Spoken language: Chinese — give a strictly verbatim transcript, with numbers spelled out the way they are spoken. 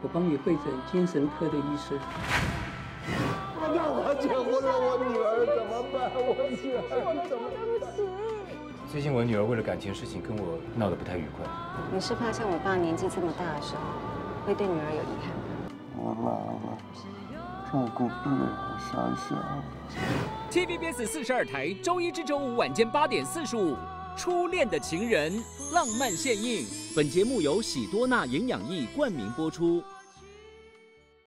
我帮你会诊精神科的医生。 那我结婚了，我女儿怎么办？我女儿怎么办？ 最近我女儿为了感情事情跟我闹得不太愉快。 你是怕像我爸年纪这么大的时候，会对女儿有遗憾吗？ 我老了，照顾不了，想想。 T V B S 四十二台，周一至周五晚间八点四十五，《初恋的情人》浪漫献映。本节目由喜多纳营养液冠名播出。